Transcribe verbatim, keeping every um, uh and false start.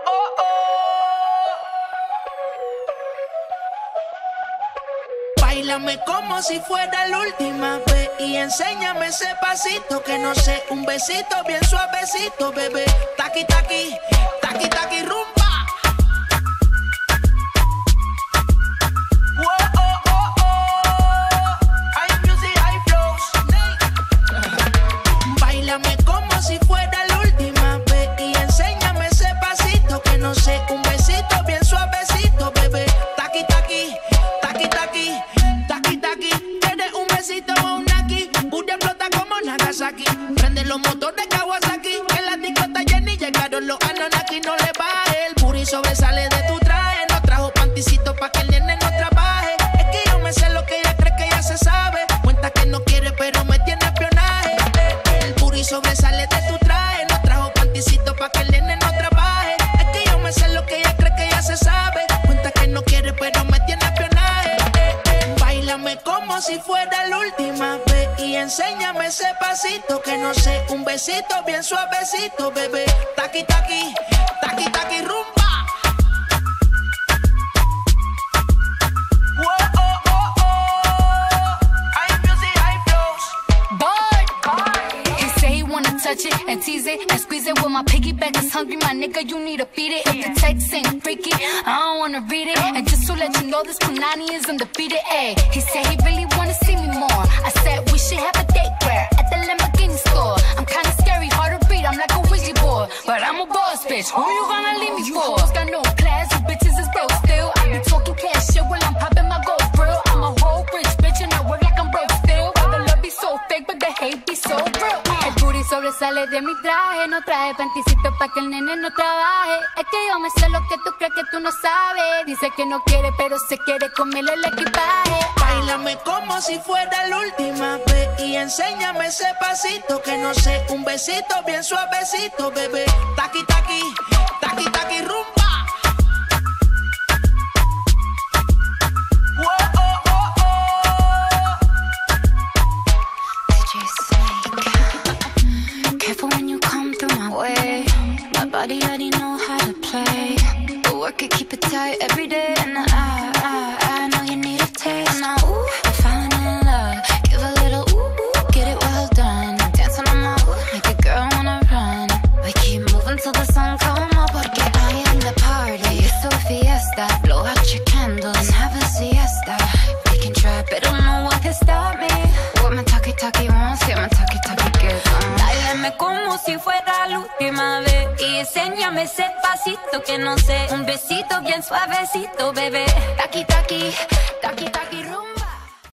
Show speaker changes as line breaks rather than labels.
oh, oh. Báilame como si fuera la última vez y enséñame ese pasito que no sé, un besito bien suavecito, bebé. Taqui, taqui, taqui, taqui, rumba. Prende los motores Kawasaki, que la disco está llena y llegaron los Anunnaki. No le baje, el booty sobresale de tu traje. No trajo panticito pa' que el nene no trabaje. Es que yo me sé lo que ella cree que ya se sabe. Cuenta que no quiere pero me tiene espionaje. El booty sobresale de tu traje. No trajo panticito pa' que el nene no trabaje. Es que yo me sé lo que ella cree que ya se sabe. Cuenta que no quiere pero me tiene espionaje. Báilame como si fuera la última vez y enséñame ese pasito que no sé, un besito bien suavecito, bebé. Taqui, taqui, taqui, taqui, rumba. Whoa, oh, oh, oh. High music, high flows.
Boy, he say he wanna touch it and tease it and squeeze it. With my piggyback is hungry, my nigga, you need to feed it. If the text ain't freaky, I don't wanna read it. And just to let you know, this Punani is undefeated. Ayy, he said he really wanna see me more. I said we should have a date where at the Lamborghini store. I'm kinda scary, hard to read, I'm like a Ouija board, but I'm a boss bitch. Who you gonna leave me for? Hoes got no class, you bitches is broke still. I be talking cash shit while I'm popping my gold grill. I'm a whole rich bitch and I work like I'm broke still. But the love be so fake, but the hate be so real. El booty sobresale de mi traje, no traje panticito pa' que el nene no trabaje. Es que yo me sé lo que tú crees que tú no sabes. Dice que no quiere, pero se quiere comerle el equipaje.
Báilame como si fuera la última vez y enséñame ese pasito que no sé, un besito bien suavecito, bebé. Taqui, taqui, taqui, taqui, rumba. Whoa, oh, oh, oh.
D J Snake. Careful when you come through my way. My body already know how to play. But work it, keep it tight every day. And I, I, I know you need a taste. And I, ooh, I'm falling in love. Give a little ooh, ooh, get it well done. Dancing on my ooh, make a girl wanna run. We keep moving till the sun come up. Porque I am the party. It's a fiesta. Blow out your candles and have a siesta. We can try, but don't know what can stop me. What my talkie talkie wants, yeah, my talkie talkie gets on.
Báilame como si fuera la última vez y enséñame ese pasito que no sé, un besito bien suavecito, bebé.
Taqui taqui,